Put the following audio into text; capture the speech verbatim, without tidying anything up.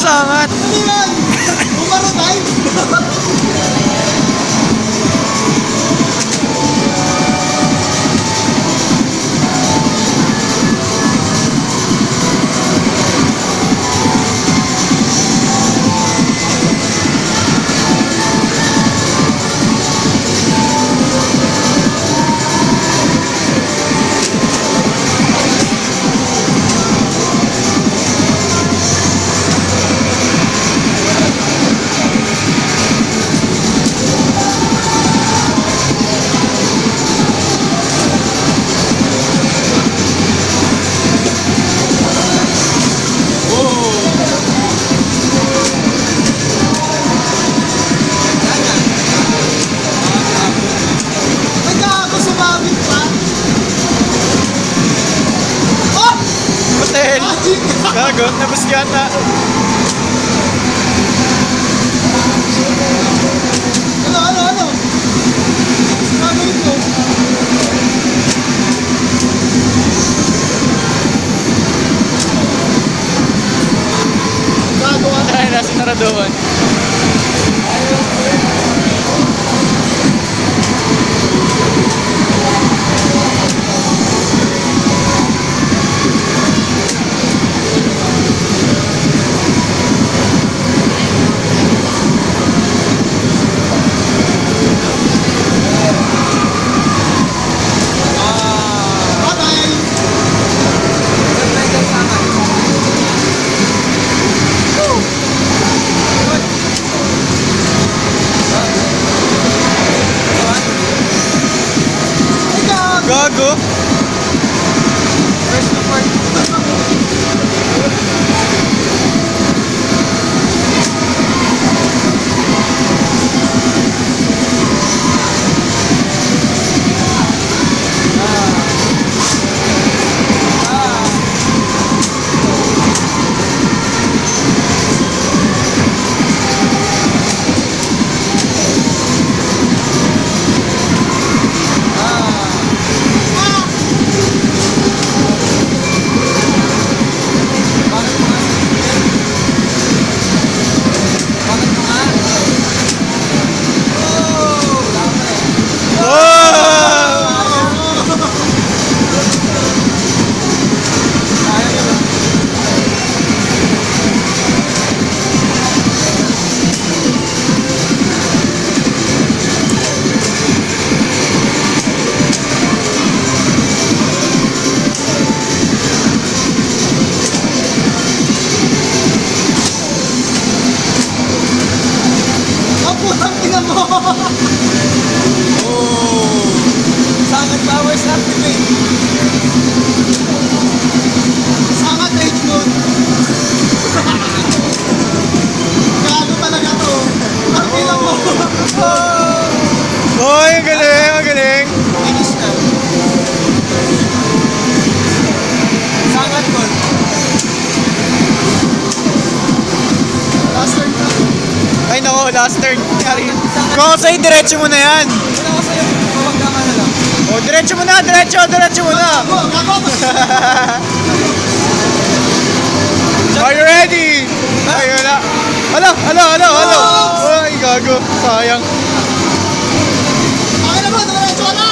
sangat. Ano yan? Umaro tayo. Gago, tapos yata. Ano, ano, ano? Gagawin ko. Gagawa na. Ay, nasa naradoon. Gago. First to first. Oh, sangat powers activate. Sangat age mode. Gago talaga to. Ang ilang mo. Oh, ang galing, ang galing. Finish na. Sangat gold. Last turn na. Ay nako, last turn. Kung ako sa'yo, diretso mo na yan. Wala ko sa'yo. Pawagdama na lang. O, diretso mo na, diretso, diretso mo na. Gago, gago. Are you ready? Ay, wala. Hala, hala, hala, hala. Ay, gago. Sayang. Akin naman, diretso ka na.